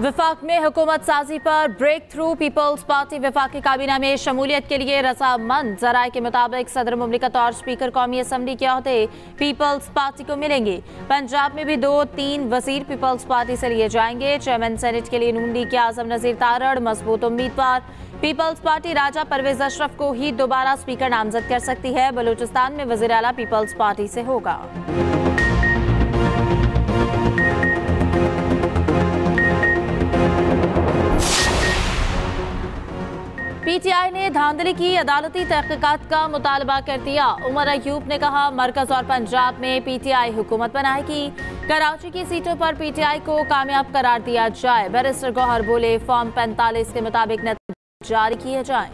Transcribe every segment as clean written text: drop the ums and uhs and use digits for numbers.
वफाक में हुकूमत साजी पर ब्रेक थ्रू। पीपल्स पार्टी वफाकी काबीना में शमूलियत के लिए रजामंद। जराये के मुताबिक सदर मुमलिकत और स्पीकर कौमी असम्बली के ओहदे पीपल्स पार्टी को मिलेंगे। पंजाब में भी 2-3 वजीर पीपल्स पार्टी से लिए जाएंगे। चेयरमैन सेनेट के लिए नून लीग के आजम नजीर तारड़ मजबूत उम्मीदवार। पीपल्स पार्टी राजा परवेज अशरफ को ही दोबारा स्पीकर नामजद कर सकती है। बलूचिस्तान में वजीर आला पीपल्स पार्टी से होगा। पीटीआई ने धांधली की अदालती तहकीकात का मुतालबा कर दिया। उमर अयूब ने कहा मरकज और पंजाब में पीटीआई हुकूमत बनाएगी। कराची की सीटों पर पीटीआई को कामयाब करार दिया जाए। बैरिस्टर गौहर बोले फॉर्म 45 के मुताबिक नतीजे जारी किए जाएं।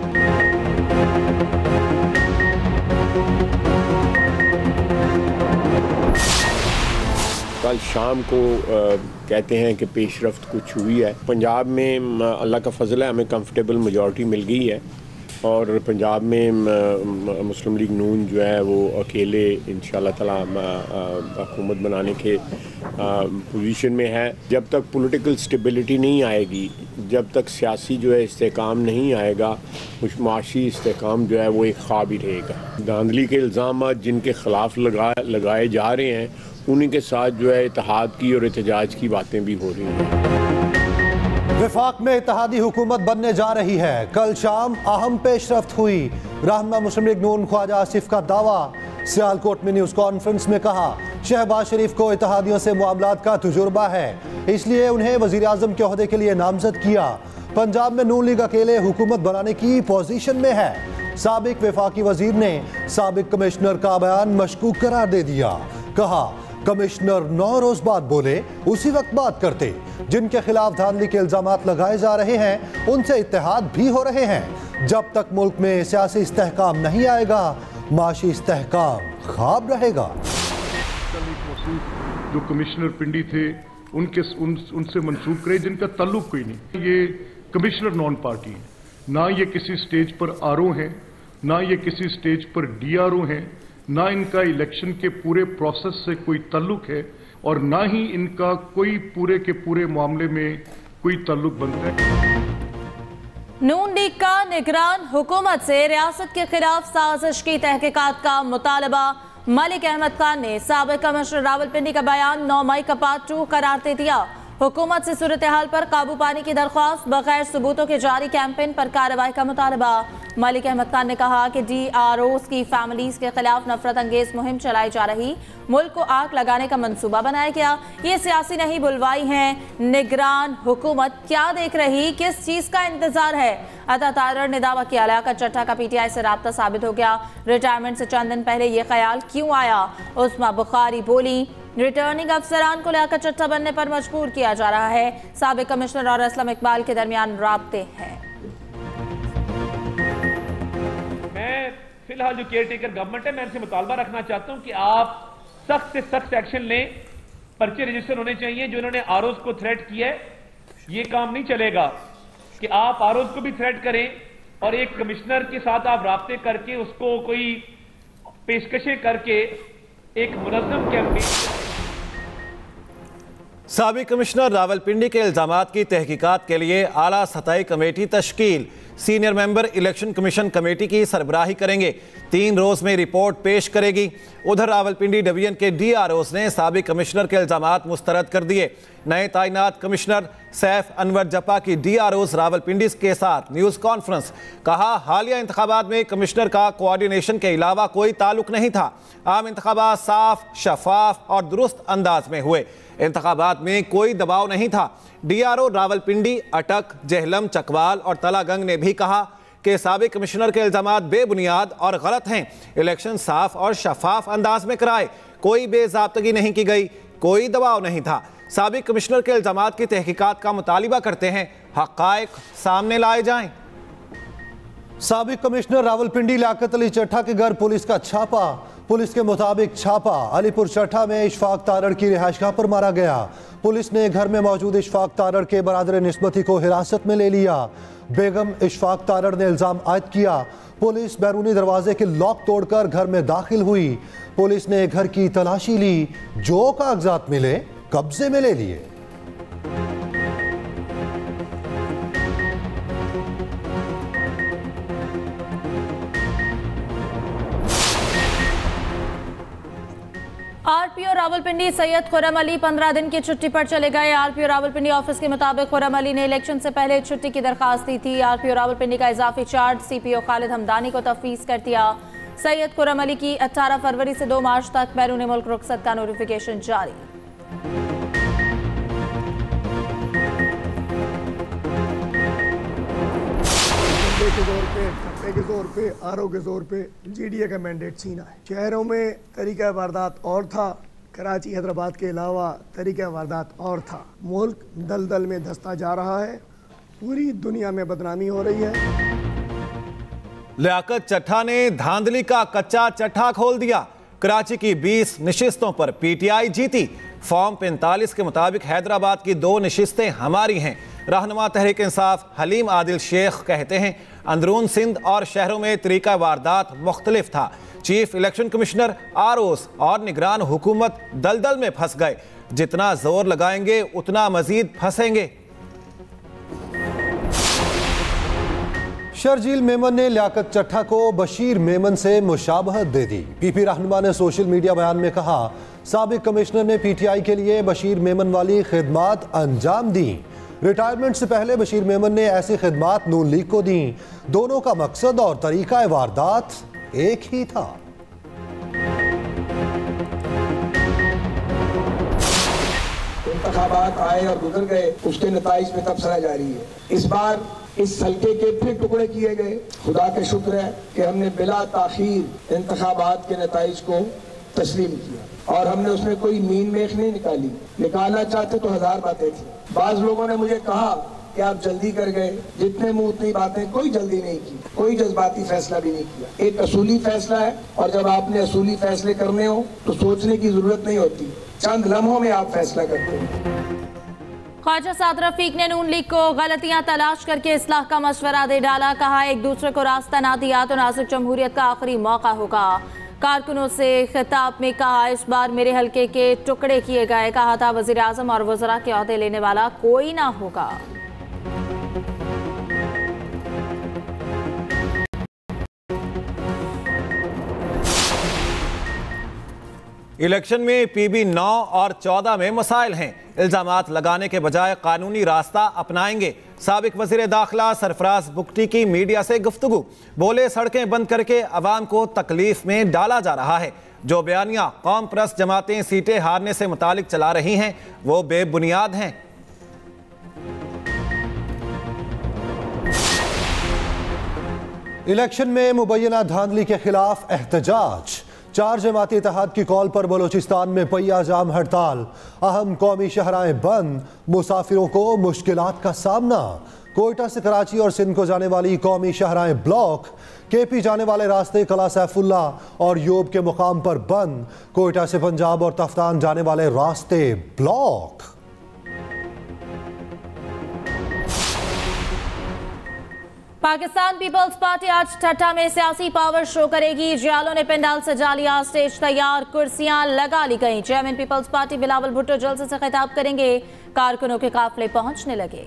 कल शाम को कहते हैं कि पेशरफ्त कुछ हुई है। पंजाब में अल्लाह का फजल है, हमें कंफर्टेबल मेजॉरिटी मिल गई है और पंजाब में मुस्लिम लीग नून जो है वो अकेले इंशाअल्लाह ताला हुकूमत बनाने के पोजीशन में है। जब तक पॉलिटिकल स्टेबिलिटी नहीं आएगी, जब तक सियासी जो है इस्तेकाम नहीं आएगा, कुछ माशी इस्तेकाम जो है वो एक ख्वाब ही रहेगा। धांधली के इल्ज़ाम जिनके खिलाफ लगाए जा रहे हैं उन्हीं के साथ जो है इत्तेहाद की और एहतजाज की बातें भी हो रही हैं। वफाक में इत्तेहादी हुकूमत बनने जा रही है। कल शाम अहम पेशरफ्त हुई। रहनुमा मुस्लिम लीग नून ख्वाजा आसिफ का दावा। सियालकोट में न्यूज़ कॉन्फ्रेंस में कहा शहबाज शरीफ को इत्तेहादियों से मुआमलात का तजुर्बा है, इसलिए उन्हें वजीर आज़म के ओहदे के लिए नामजद किया। पंजाब में नून लीग अकेले हुकूमत बनाने की पोजीशन में है। साबिक वफाकी वजीर ने साबिक कमिश्नर का बयान मशकूक करार दे दिया। कहा कमिश्नर 9 रोज बाद बोले उसी वक्त बात करते। जिनके खिलाफ धांधली के इल्जामात लगाए जा रहे हैं उनसे इत्तेहाद भी हो रहे हैं। जब तक मुल्क में सियासी इस्तेहकाम नहीं आएगा, माशी इस्तेहकाम ख्वाब रहेगा। जो कमिश्नर पिंडी थे उनसे मंसूब करे जिनका ताल्लुक कोई नहीं। ये कमिश्नर नॉन पार्टी है, ना ये किसी स्टेज पर आरओ हैं, ना ये किसी स्टेज पर डीआरओ हैं, ना इनका इलेक्शन के पूरे प्रोसेस से कोई ताल्लुक है और ना ही इनका कोई पूरे के पूरे मामले में कोई ताल्लुक बनता है। नून लीग का निगरान हुकूमत से रियासत के खिलाफ साजिश की तहकीकात का मुतालबा। मलिक अहमद खान ने साबिक कमिश्नर रावलपिंडी का बयान 9 मई का पार्ट 2 करार दे दिया। हुकूमत से सूरत हाल पर काबू पाने की दरख्वास्त, बगैर सबूतों के जारी कैंपेन पर कार्रवाई का मुतालबा। मलिक अहमद खान ने कहा कि DROs की फैमिलीज के खिलाफ नफरत अंगेज मुहिम चलाई जा रही, मुल्क को आग लगाने का मंसूबा बनाया गया। ये सियासी नहीं बुलवाई है। निगरान हुकूमत क्या देख रही, किस चीज का इंतजार है? अता तारड़ ने दावा किया लियाकत चट्टा का PTI से राब्ता साबित हो गया। रिटायरमेंट से चंद दिन पहले ये ख्याल क्यों आया? उस्मा बुखारी बोली रिटर्निंग अफसरान को लियाकत चट्टा बनने पर मजबूर किया जा रहा है। साबिक कमिश्नर और असलम इकबाल के दरमियान राब्ते हैं। मैं फिलहाल जो केयर टेकर गवर्नमेंट है, मैं इनसे मुतालबा रखना चाहता हूं कि आप सख्त से सख्त एक्शन लें। पर्चे रजिस्टर होने चाहिए। जो इन्होंने आरओज को थ्रेट किया है, ये काम नहीं चलेगा कि आप आरओज को भी थ्रेट करें और एक कमिश्नर के साथ आप राब्ते करके उसको कोई पेशकशें करके एक मुनज़्ज़म कैंपेन। साबिक कमिश्नर रावलपिंडी के इल्जामात की तहकीकात के लिए आला सतही कमेटी तश्कील। Senior member election commission committee की सरबराही करेंगे। 3 रोज में रिपोर्ट पेश करेगी। उधर रावलपिंडी डिवीजन के DROs ने साबिक कमिश्नर के इल्जामात मुस्तरद कर दिए। नए तैनात कमिश्नर सैफ अनवर जपा की DROs रावलपिंडी के साथ न्यूज़ कॉन्फ्रेंस। कहा हालिया इंतखाबात में कमिश्नर का कोऑर्डिनेशन के अलावा कोई ताल्लुक नहीं था। आम इंतखाबात साफ, शफाफ और दुरुस्त अंदाज में हुए। इंतखाबात में कोई दबाव नहीं था। DRO रावलपिंडी, अटक, जहलम, चकवाल और तलागंग ने भी कहा कि साबिक कमिश्नर के इल्जामात बेबुनियाद और गलत हैं। इलेक्शन साफ और शफाफ अंदाज में कराए, कोई बेज़ाब्तगी नहीं की गई, कोई दबाव नहीं था। साबिक कमिश्नर के इल्जामात की तहकीकात का मुतालिबा करते हैं, हक़ाइक़ सामने लाए जाएं। साबिक कमिश्नर रावलपिंडी लियाकत अली चट्टा के घर पुलिस का छापा। पुलिस के मुताबिक छापा अलीपुर चट्टा में इशफाक तारड़ की रिहाइशगाह पर मारा गया। पुलिस ने घर में मौजूद इशफाक तारड़ के बरादर निस्बती को हिरासत में ले लिया। बेगम इशफाक तारड़ ने इल्जाम आयद किया। पुलिस बैरूनी दरवाजे के लॉक तोड़कर घर में दाखिल हुई। पुलिस ने घर की तलाशी ली, जो कागजात मिले कब्जे में ले लिए। आरपीओ रावलपिंडी सैयद खुर्रम अली 15 दिन की छुट्टी पर चले गए। आरपीओ रावलपिंडी ऑफिस के मुताबिक खुर्रम अली ने इलेक्शन से पहले छुट्टी की दरखास्त दी थी। आरपीओ रावलपिंडी का इजाफी चार्ज सीपीओ खालिद हमदानी को तफवीज कर दिया। सैयद खुर्रम अली की 18 फरवरी से 2 मार्च तक बैरून मुल्क रुखसत का नोटिफिकेशन जारी। के जोर पे आरओ के जोर पे जीडीए का मैंडेट छीना है। शहरों में तरीका वारदात और था, कराची हैदराबाद के अलावा तरीका वारदात और था। मुल्क दलदल में धंसता जा रहा है, पूरी दुनिया में बदनामी हो रही है। लियाकत चट्टा ने धांधली का कच्चा चट्टा खोल दिया। कराची की 20 नशिस्तों पर पीटीआई जीती। फॉर्म 45 के मुताबिक हैदराबाद की 2 नशिस्तें हमारी हैं। रहनुमा तहरीक इंसाफ हलीम आदिल शेख कहते हैं अंदरून सिंध और शहरों में तरीका वारदात मुख्तलिफ था। चीफ इलेक्शन कमिश्नर आरओस और निगरान हुकूमत दलदल में फंस गए। जितना जोर लगाएंगे उतना मजीद फंसेंगे। शर्जील मेमन ने लियाकत चट्टा को बशीर मेमन से मुशाबहत दे दी। पीपी रहनुमा ने सोशल मीडिया बयान में कहा साबिक कमिश्नर ने पीटीआई के लिए बशीर मेमन वाली खिदमात अंजाम दी। रिटायरमेंट से पहले बशीर मेमन ने ऐसी खिदमात नून लीग को दी। दोनों का मकसद और तरीका वारदात एक ही था। इंतखाबात आए और गुजर गए, उसके नताइज में तबसरा जारी है। इस बार इस हल्के के फिर टुकड़े किए गए। खुदा का शुक्र है कि हमने बिला ताखीर इंतखाबात के नताइज को तस्लीम किया और हमने उसमें कोई मीन मेख नहीं निकाली। निकालना चाहते तो 1000 बातें थी। बाज लोगों ने मुझे कहा कि आप जल्दी कर गए, जितने मुंह उतनी बातें। कोई जल्दी नहीं की, कोई जज्बाती फैसला भी नहीं किया। एक असूली फैसला है और जब आपने असूली फैसले करने हो तो सोचने की जरूरत नहीं होती, चंद लम्हों में आप फैसला करते हो। ख्वाजा साद रफीक ने नून लीग को गलतियां तलाश करके इस्लाह का मशवरा दे डाला। कहा एक दूसरे को रास्ता ना दिया तो नाज़िक जमहूरियत का आखिरी मौका होगा। कारकुनों से खिताब में कहा इस बार मेरे हल्के के टुकड़े किए गए। कहा था वज़ीर आज़म और वज़रा के ओहदे लेने वाला कोई ना होगा। इलेक्शन में पीबी 9 और 14 में मसाइल हैं। इल्जामात लगाने के बजाय कानूनी रास्ता अपनाएंगे। साबिक वज़ीर दाखिला सरफराज बुगटी की मीडिया से गुफ्तगू। बोले सड़कें बंद करके अवाम को तकलीफ में डाला जा रहा है। जो बयानिया कौम परस्त जमातें सीटें हारने से मुतालिक चला रही हैं वो बेबुनियाद हैं। इलेक्शन में मुबैना धांधली के खिलाफ एहतजाज। 4 जमाती इत्तेहाद की कॉल पर बलोचिस्तान में पहिया जाम हड़ताल। अहम कौमी शहराएं बंद, मुसाफिरों को मुश्किलात का सामना। कोयटा से कराची और सिंध को जाने वाली कौमी शहराएं ब्लॉक। केपी जाने वाले रास्ते कला सैफुल्ला और योब के मुकाम पर बंद। कोयटा से पंजाब और तफ्तान जाने वाले रास्ते ब्लॉक। पाकिस्तान पीपल्स पार्टी आज ठट्टा में सियासी पावर शो करेगी। जियालों ने पंडाल सजा लिया, स्टेज तैयार, कुर्सियां लगा ली गई। Chairman peoples party Bilawal Bhutto जलसे से खिताब करेंगे। कारकुनों के काफिले पहुंचने लगे।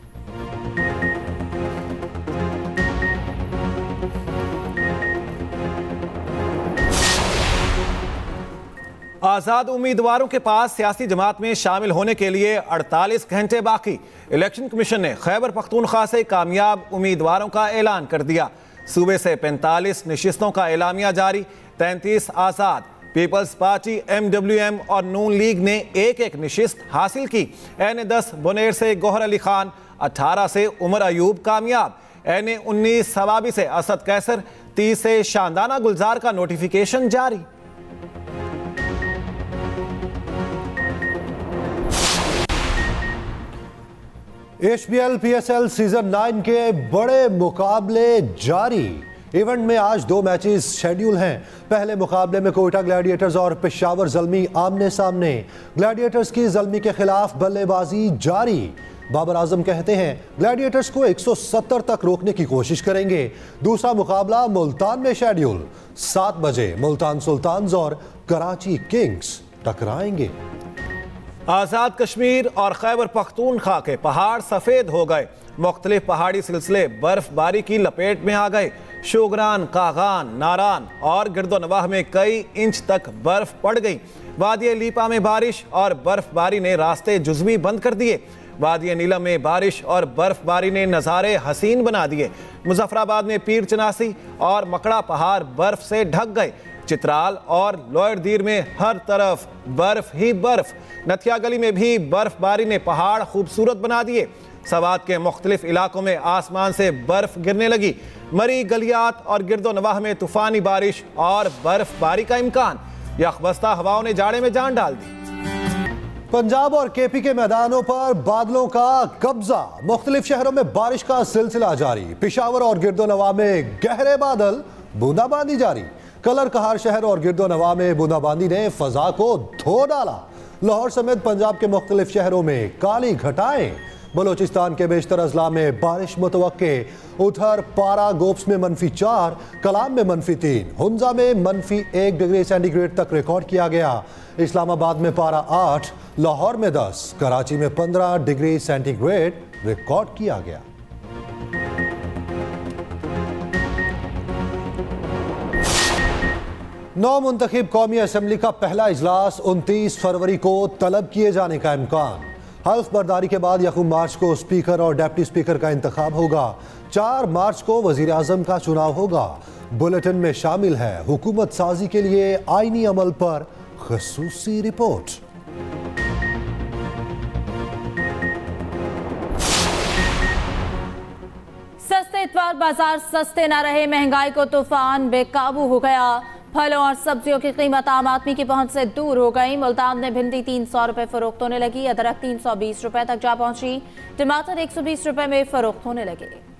आजाद उम्मीदवारों के पास सियासी जमात में शामिल होने के लिए 48 घंटे बाकी। इलेक्शन कमीशन ने खैबर पख्तूनख्वा से कामयाब उम्मीदवारों का ऐलान कर दिया। सूबे से 45 नशिस्तों का एलामिया जारी। 33 आजाद। पीपल्स पार्टी, MWM और नून लीग ने एक नशिस्त हासिल की। NA10 बुनेर से गोहर अली खान, 18 से उमर अयूब कामयाब। NA19 सवाबी से असद कैसर, 30 से शानदाना गुलजार का नोटिफिकेशन जारी। HBL PSL सीजन 9 के बड़े मुकाबले जारी। इवेंट में आज 2 मैचेस शेड्यूल हैं। पहले मुकाबले में कोयटा ग्लैडिएटर्स और पेशावर ज़ल्मी आमने सामने। ग्लैडिएटर्स की ज़ल्मी के खिलाफ बल्लेबाजी जारी। बाबर आजम कहते हैं ग्लैडिएटर्स को 170 तक रोकने की कोशिश करेंगे। दूसरा मुकाबला मुल्तान में शेड्यूल। 7 बजे मुल्तान सुल्तान्स और कराची किंग्स टकराएंगे। आज़ाद कश्मीर और खैबर पख्तूनख्वा के पहाड़ सफ़ेद हो गए। मुख्तलिफ पहाड़ी सिलसिले बर्फबारी की लपेट में आ गए। शोगरान, कागान, नारान और गिरदोनवाह में कई इंच तक बर्फ पड़ गई। वादी लीपा में बारिश और बर्फबारी ने रास्ते जुज़वी बंद कर दिए। वादी नीलम में बारिश और बर्फबारी ने नज़ारे हसीन बना दिए। मुजफ्फराबाद में पीर चनासी और मकड़ा पहाड़ बर्फ से ढक गए। चित्राल और लोअर दीर में हर तरफ बर्फ ही बर्फ। नथिया गली में भी बर्फबारी ने पहाड़ खूबसूरत बना दिए। सवात के मुख्तलिफ इलाकों में आसमान से बर्फ गिरने लगी। मरी, गलियात और गिरदोनवाह में तूफानी बारिश और बर्फबारी का इम्कान। यखबस्ता हवाओं ने जाड़े में जान डाल दी। पंजाब और केपी के मैदानों पर बादलों का कब्जा। मुख्तलिफ शहरों में बारिश का सिलसिला जारी। पेशावर और गिरदोनवाह में गहरे बादल, बूंदाबांदी जारी। कलर कहार शहर और गिरदोनवाह में बूंदाबांदी ने फजा को धो डाला। लाहौर समेत पंजाब के मुख्तलिफ शहरों में काली घटाएं। बलोचिस्तान के बेशतर अजला में बारिश मुतवक्के। उधर पारा गोप्स में -4, कलाम में -3, हुंजा में -1 डिग्री सेंटीग्रेड तक रिकॉर्ड किया गया। इस्लामाबाद में पारा 8, लाहौर में 10, कराची में 15 डिग्री सेंटीग्रेड रिकॉर्ड किया गया। नौ मुंतखब कौमी असम्बली का पहला इजलास 29 फरवरी को तलब किए जाने का इम्कान। हल्फ बर्दारी के बाद 1 मार्च को स्पीकर और डिप्टी स्पीकर का इंतखाब होगा। 4 मार्च को वजीर आजम का चुनाव होगा। बुलेटिन में शामिल है हुकूमत साजी के लिए आईनी अमल पर खसूसी रिपोर्ट। सस्ते इतवार बाजार सस्ते न रहे, महंगाई को तूफान बेकाबू हो गया। फलों और सब्जियों की कीमत आम आदमी की पहुंच से दूर हो गई। मुल्तान में भिंडी 300 रुपए फरोख्त होने लगी। अदरक 320 रुपए तक जा पहुंची। टमाटर 120 रुपए में फरोख्त होने लगे।